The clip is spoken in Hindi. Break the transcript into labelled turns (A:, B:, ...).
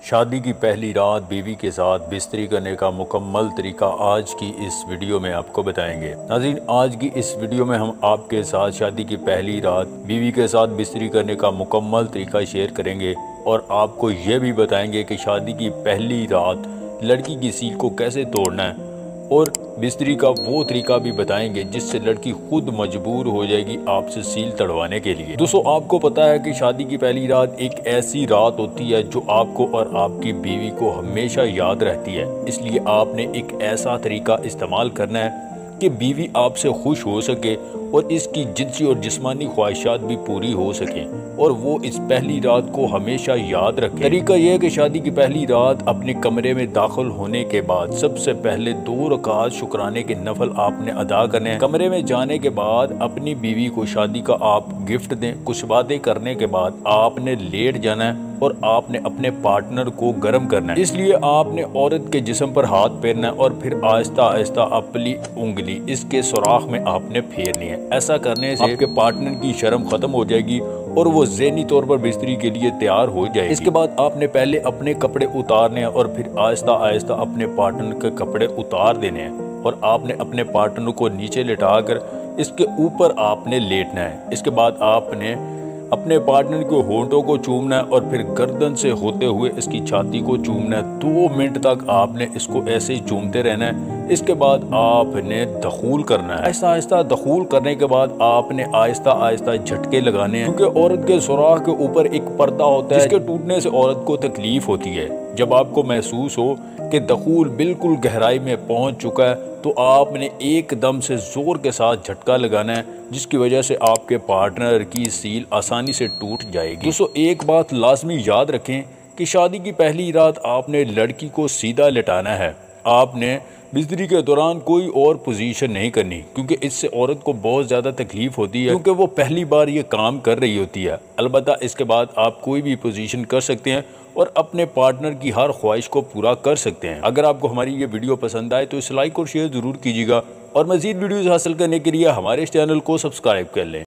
A: शादी की पहली रात बीवी के साथ बिस्तरी करने का मुकम्मल तरीका आज की इस वीडियो में आपको बताएंगे। नाज़रीन, आज की इस वीडियो में हम आपके साथ शादी की पहली रात बीवी के साथ बिस्तरी करने का मुकम्मल तरीका शेयर करेंगे और आपको ये भी बताएंगे कि शादी की पहली रात लड़की की सील को कैसे तोड़ना है और बिस्तरी का वो तरीका भी बताएंगे जिससे लड़की खुद मजबूर हो जाएगी आपसे सील तड़वाने के लिए। दोस्तों, आपको पता है कि शादी की पहली रात एक ऐसी रात होती है जो आपको और आपकी बीवी को हमेशा याद रहती है। इसलिए आपने एक ऐसा तरीका इस्तेमाल करना है कि बीवी आपसे खुश हो सके और इसकी जिनसी और जिस्मानी ख्वाहिशात भी पूरी हो सकें और वो इस पहली रात को हमेशा याद रखे। तरीका यह है कि शादी की पहली रात अपने कमरे में दाखिल होने के बाद सबसे पहले 2 रकात शुक्राने के नफल आपने अदा करने हैं। कमरे में जाने के बाद अपनी बीवी को शादी का आप गिफ्ट दें। कुछ बातें करने के बाद आपने लेट जाना है और आपने अपने पार्टनर को गर्म करना है। इसलिए आपने औरत के जिस्म पर हाथ फेरना है और फिर आहिस्ता आहिस्ता अपनी उंगली इसके सुराख में आपने फेरनी है। ऐसा करने से आपके पार्टनर की शर्म खत्म हो जाएगी और वो ज़हनी तौर पर बिस्तरी के लिए तैयार हो जाएगी। इसके बाद आपने पहले अपने कपड़े उतारने हैं और फिर आहिस्ता आहिस्ता अपने पार्टनर के कपड़े उतार देने हैं और आपने अपने पार्टनर को नीचे लिटाकर इसके ऊपर आपने लेटना है। इसके बाद आपने अपने पार्टनर के होंठों को चूमना है और फिर गर्दन से होते हुए इसकी छाती को चूमना है। 2 मिनट तक आपने इसको ऐसे ही चूमते रहना है। इसके बाद आपने दखूल करना है। आहिस्ता आहिस्ता दखूल करने के बाद आपने आहिस्ता आहिस्ता झटके लगाने हैं, क्योंकि औरत के सुराख के ऊपर एक पर्दा होता है जिसके टूटने से औरत को तकलीफ होती है। जब आपको महसूस हो कि दखूल बिल्कुल गहराई में पहुंच चुका है तो आपने एकदम से जोर के साथ झटका लगाना है, जिसकी वजह से आपके पार्टनर की सील आसानी से टूट जाएगी। दोस्तों, एक बात लाजमी याद रखें कि शादी की पहली रात आपने लड़की को सीधा लिटाना है। आपने बिस्तरी के दौरान कोई और पोजीशन नहीं करनी, क्योंकि इससे औरत को बहुत ज़्यादा तकलीफ होती है, क्योंकि वो पहली बार ये काम कर रही होती है। अलबत्ता इसके बाद आप कोई भी पोजीशन कर सकते हैं और अपने पार्टनर की हर ख्वाहिश को पूरा कर सकते हैं। अगर आपको हमारी ये वीडियो पसंद आए तो इसे लाइक और शेयर ज़रूर कीजिएगा और मज़ीद वीडियोज़ हासिल करने के लिए हमारे इस चैनल को सब्सक्राइब कर लें।